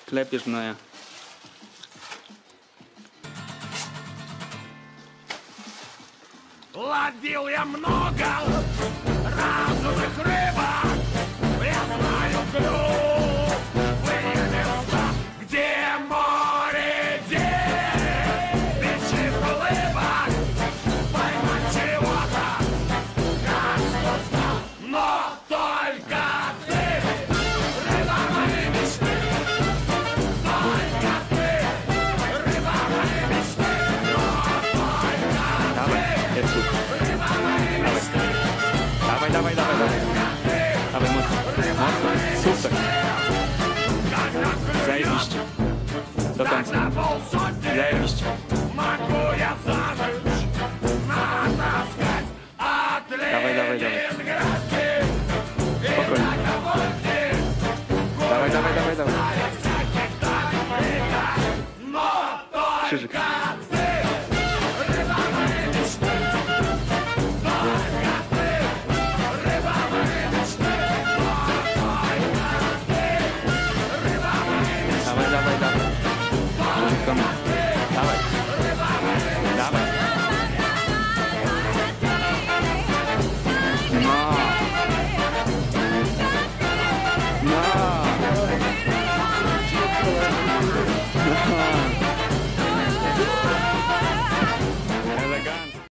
Клепежная. Ловил я много разных рыбок, я знаю клюв, места, где море деревьев, бичи улыбок, поймать чего-то, как вкусно, но только ты, рыба моей мечты, только ты, рыба моей мечты, но только ты. Jetzt gut. Давай, давай, давай, давай. Давай, мощно. Супер. Заебище. До конца. Заебище. Могу я за ночь натаскать Давай, давай, давай. Спокойно. Давай, давай, давай, давай. Шиже. Давай, давай, давай. Ближе ко мне.